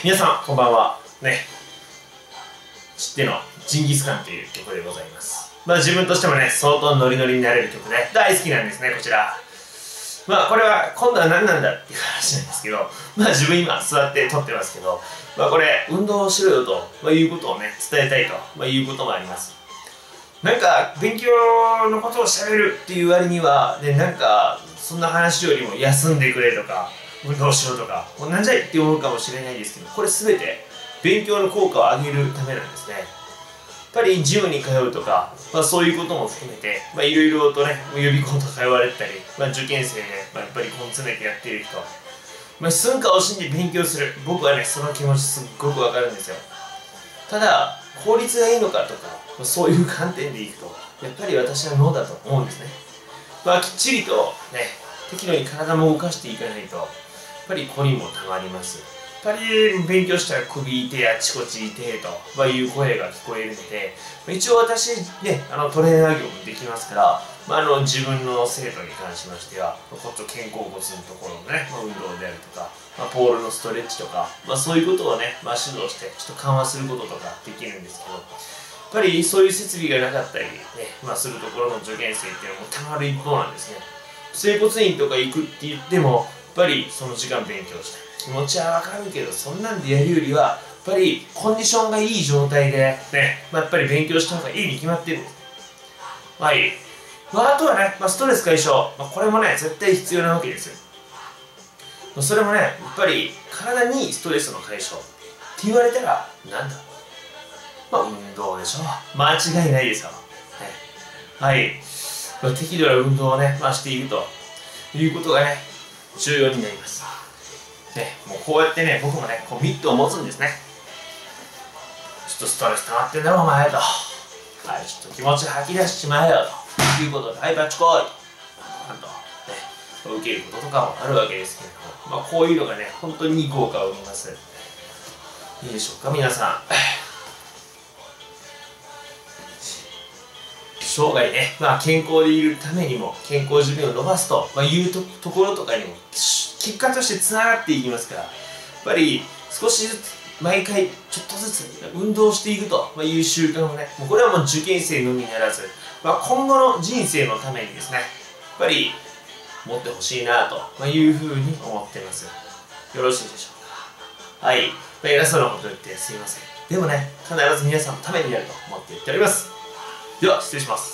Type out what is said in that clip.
皆さんこんばんはね。知ってのジンギスカンという曲でございます。自分としてもね、相当ノリノリになれる曲ね、大好きなんですね、こちら。これは今度は何なんだっていう話なんですけど、自分今座って撮ってますけど、これ運動をしろよと、いうことをね伝えたいと、いうこともあります。なんか勉強のことをしゃべるっていう割にはで、なんかそんな話よりも休んでくれとか運動しろとかもうなんじゃいって思うかもしれないですけど、これ全て勉強の効果を上げるためなんですね。やっぱりジムに通うとか、そういうことも含めていろいろとね予備校と通われてたり、受験生ね、やっぱり根詰めてやっている人、寸暇を惜しんで勉強する、僕はねその気持ちすっごくわかるんですよ。ただ効率がいいのかとか、そういう観点でいくとやっぱり私はノーだと思うんですね。きっちりとね適度に体も動かしていかないとやっぱりこりもたまります。やっぱり勉強したら首痛いあちこち痛いという声が聞こえるので、一応私ねトレーナー業もできますから、自分の生徒に関しましてはこっちの肩甲骨のところのね、運動であるとか、ポールのストレッチとか、そういうことをね、指導してちょっと緩和することとかできるんですけど、やっぱりそういう設備がなかったりね、するところの受験生っていうのもたまる一方なんですね。整骨院とか行くって言ってもやっぱりその時間勉強したい気持ちはわかるけど、そんなんでやるよりはやっぱりコンディションがいい状態でね、やっぱり勉強した方がいいに決まってるんです。あとはね、ストレス解消、これもね絶対必要なわけですよ。それもねやっぱり体にストレスの解消って言われたらなんだ、運動でしょ、間違いないですよ、ね、適度な運動をね、しているということがね重要になりますね。もうこうやってね僕もねこうミットを持つんですね。ちょっとストレス溜まってんだろお前と、ちょっと気持ち吐き出しちまえよということで、バッチコイとね受けることとかもあるわけですけれども、こういうのがね本当にいい効果を生みます。いいでしょうか皆さん。生涯ね、健康でいるためにも健康寿命を伸ばすというところとかにも結果としてつながっていきますから、やっぱり少しずつ毎回ちょっとずつ運動していくという習慣をね、もうこれはもう受験生のみならず、今後の人生のためにですねやっぱり持ってほしいなというふうに思ってます。よろしいでしょうか。偉そうなこと言ってすいません。でもね必ず皆さんのためになると思って言っております。では失礼します。